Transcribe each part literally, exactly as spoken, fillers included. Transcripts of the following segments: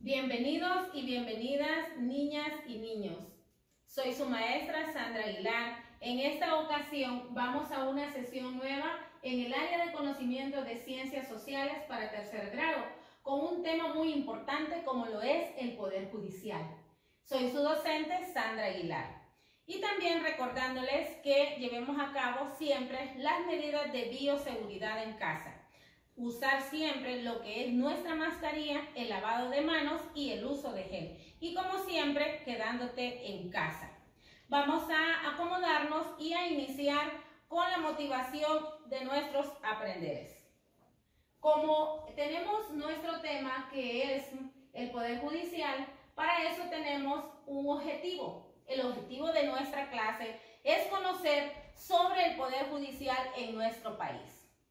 Bienvenidos y bienvenidas, niñas y niños. Soy su maestra Sandra Aguilar. En esta ocasión vamos a una sesión nueva en el área de conocimiento de ciencias sociales para tercer grado, con un tema muy importante como lo es el Poder Judicial. Soy su docente Sandra Aguilar. Y también recordándoles que llevemos a cabo siempre las medidas de bioseguridad en casa. Usar siempre lo que es nuestra mascarilla, el lavado de manos y el uso de gel. Y como siempre, quedándote en casa. Vamos a acomodarnos y a iniciar con la motivación de nuestros aprenderes. Como tenemos nuestro tema que es el Poder Judicial, para eso tenemos un objetivo. El objetivo de nuestra clase es conocer sobre el Poder Judicial en nuestro país.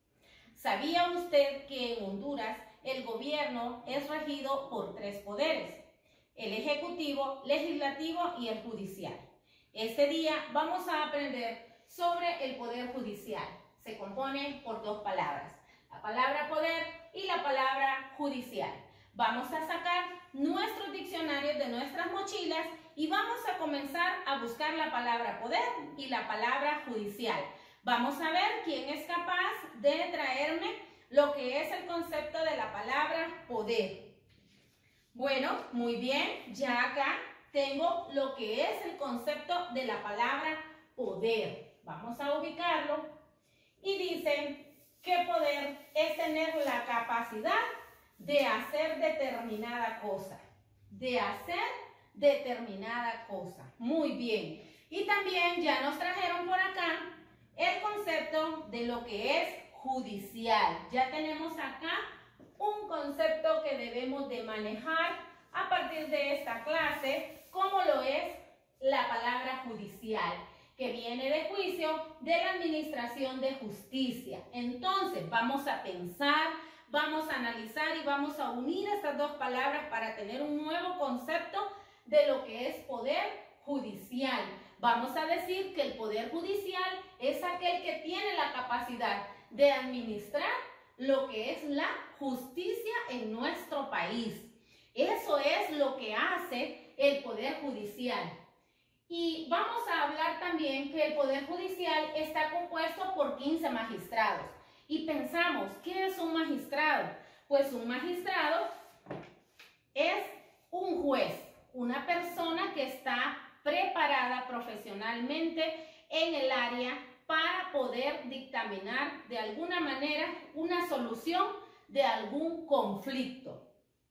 ¿Sabía usted que en Honduras el gobierno es regido por tres poderes? El ejecutivo, legislativo y el judicial. Este día vamos a aprender sobre el Poder Judicial. Se compone por dos palabras, la palabra poder y la palabra judicial. Vamos a sacar nuestros diccionarios de nuestras mochilas y vamos a comenzar a buscar la palabra poder y la palabra judicial. Vamos a ver quién es capaz de traerme lo que es el concepto de la palabra poder. Bueno, muy bien, ya acá tengo lo que es el concepto de la palabra poder. Vamos a ubicarlo y dice que poder es tener la capacidad de hacer determinada cosa. De hacer determinada cosa. Muy bien. Y también ya nos trajeron por acá el concepto de lo que es judicial. Ya tenemos acá un concepto que debemos de manejar a partir de esta clase, como lo es la palabra judicial, que viene de juicio de la administración de justicia. Entonces, vamos a pensar, vamos a analizar y vamos a unir estas dos palabras para tener un nuevo concepto de lo que es poder judicial. Vamos a decir que el Poder Judicial es aquel que tiene la capacidad de administrar lo que es la justicia en nuestro país. Eso es lo que hace el Poder Judicial. Y vamos a hablar también que el Poder Judicial está compuesto por quince magistrados. Y pensamos, ¿qué es un magistrado? Pues un magistrado es un juez, una persona que está preparada profesionalmente en el área para poder dictaminar de alguna manera una solución de algún conflicto.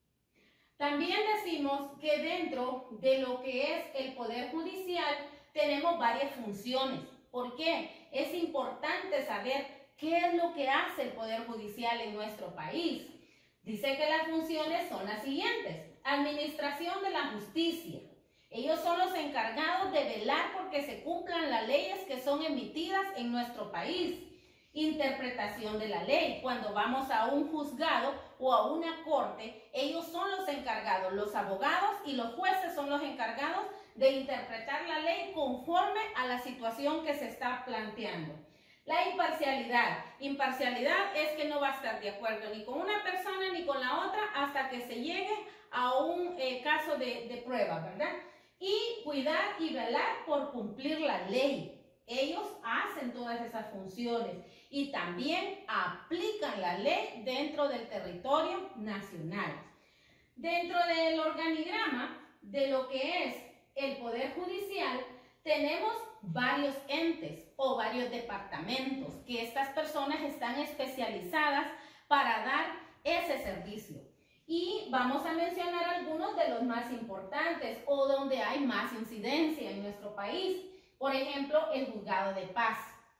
También decimos que dentro de lo que es el Poder Judicial tenemos varias funciones. ¿Por qué? Es importante saber qué es lo que hace el Poder Judicial en nuestro país. Dice que las funciones son las siguientes. Administración de la justicia. Ellos son los encargados de velar porque se cumplan las leyes que son emitidas en nuestro país. Interpretación de la ley. Cuando vamos a un juzgado o a una corte, ellos son los encargados, los abogados y los jueces son los encargados de interpretar la ley conforme a la situación que se está planteando. La imparcialidad. Imparcialidad es que no va a estar de acuerdo ni con una persona ni con la otra hasta que se llegue a un eh, caso de, de prueba, ¿verdad? Y cuidar y velar por cumplir la ley. Ellos hacen todas esas funciones y también aplican la ley dentro del territorio nacional. Dentro del organigrama de lo que es el Poder Judicial, tenemos varios entes o varios departamentos que estas personas están especializadas para dar ese servicio. Y vamos a mencionar algunos de los más importantes o donde hay más incidencia en nuestro país. Por ejemplo, el Juzgado de Paz.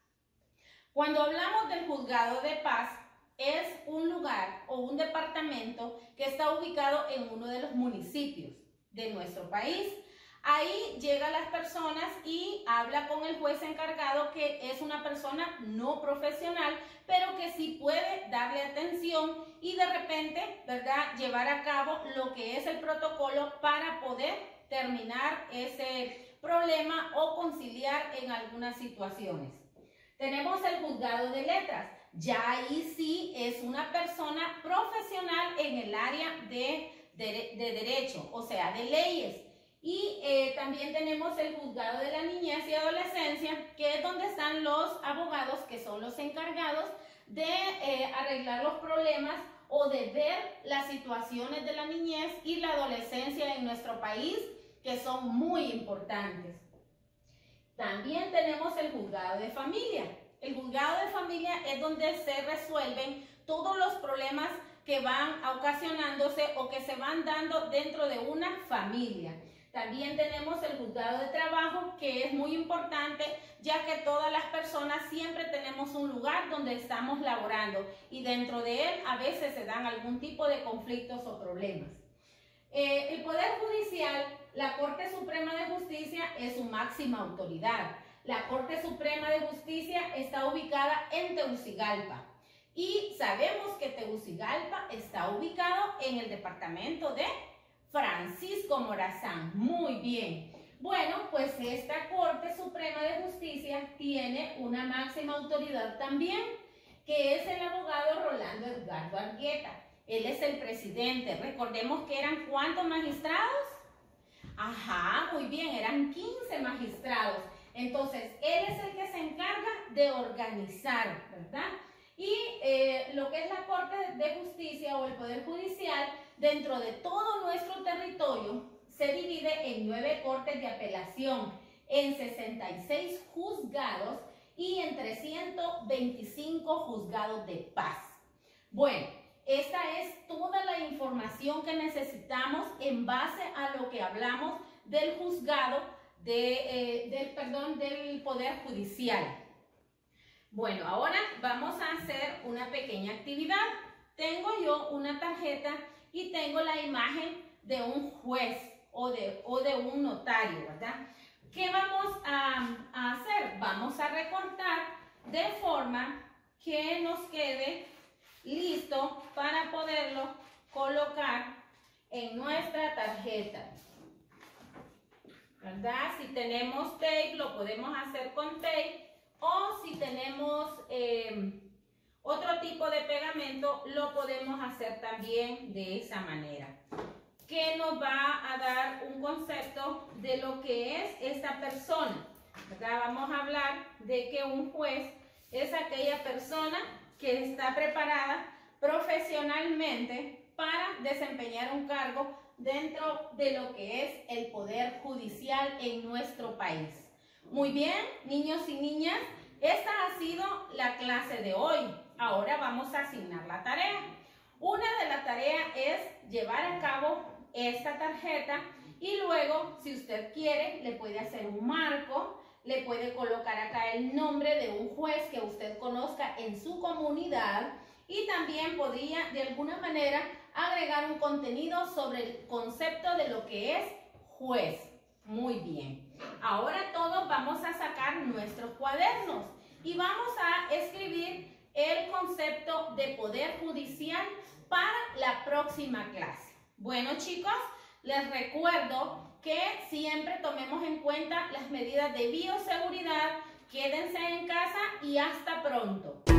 Cuando hablamos del Juzgado de Paz, es un lugar o un departamento que está ubicado en uno de los municipios de nuestro país. Ahí llegan las personas y habla con el juez encargado, que es una persona no profesional, pero que sí puede darle atención y de repente, ¿verdad?, llevar a cabo lo que es el protocolo para poder terminar ese problema o conciliar en algunas situaciones. Tenemos el Juzgado de Letras. Ya ahí sí es una persona profesional en el área de de, de derecho, o sea, de leyes. Y eh, también tenemos el juzgado de la niñez y adolescencia, que es donde están los abogados, que son los encargados de eh, arreglar los problemas o de ver las situaciones de la niñez y la adolescencia en nuestro país, que son muy importantes. También tenemos el juzgado de familia. El juzgado de familia es donde se resuelven todos los problemas que van ocasionándose o que se van dando dentro de una familia. También tenemos el juzgado de trabajo, que es muy importante, ya que todas las personas siempre tenemos un lugar donde estamos laborando y dentro de él a veces se dan algún tipo de conflictos o problemas. Eh, el Poder Judicial, la Corte Suprema de Justicia es su máxima autoridad. La Corte Suprema de Justicia está ubicada en Tegucigalpa y sabemos que Tegucigalpa está ubicado en el departamento de Francisco Morazán. Muy bien. Bueno, pues esta Corte Suprema de Justicia tiene una máxima autoridad también, que es el abogado Rolando Edgardo Argueta. Él es el presidente. Recordemos que eran ¿cuántos magistrados? Ajá, muy bien, eran quince magistrados. Entonces, él es el que se encarga de organizar, ¿verdad? Y eh, lo que es la Corte de Justicia o el Poder Judicial, dentro de todo nuestro territorio, se divide en nueve cortes de apelación, en sesenta y seis juzgados y en trescientos veinticinco juzgados de paz. Bueno, esta es toda la información que necesitamos en base a lo que hablamos del juzgado, de, eh, del, perdón, del Poder Judicial. Bueno, ahora vamos a hacer una pequeña actividad. Tengo yo una tarjeta y tengo la imagen de un juez o de, o de un notario, ¿verdad? ¿Qué vamos a, a hacer? Vamos a recortar de forma que nos quede listo para poderlo colocar en nuestra tarjeta, ¿verdad? Si tenemos tape, lo podemos hacer con tape, o si tenemos eh, otro tipo de pegamento, lo podemos hacer también de esa manera, que nos va a dar un concepto de lo que es esta persona, ¿verdad? Vamos a hablar de que un juez es aquella persona que está preparada profesionalmente para desempeñar un cargo dentro de lo que es el Poder Judicial en nuestro país. Muy bien, niños y niñas, esta ha sido la clase de hoy. Ahora vamos a asignar la tarea. Una de las tareas es llevar a cabo esta tarjeta y luego, si usted quiere, le puede hacer un marco, le puede colocar acá el nombre de un juez que usted conozca en su comunidad y también podría de alguna manera agregar un contenido sobre el concepto de lo que es juez. Muy bien. Ahora todos vamos a sacar nuestros cuadernos y vamos a escribir el concepto de Poder Judicial para la próxima clase. Bueno, chicos, les recuerdo que siempre tomemos en cuenta las medidas de bioseguridad. Quédense en casa y hasta pronto.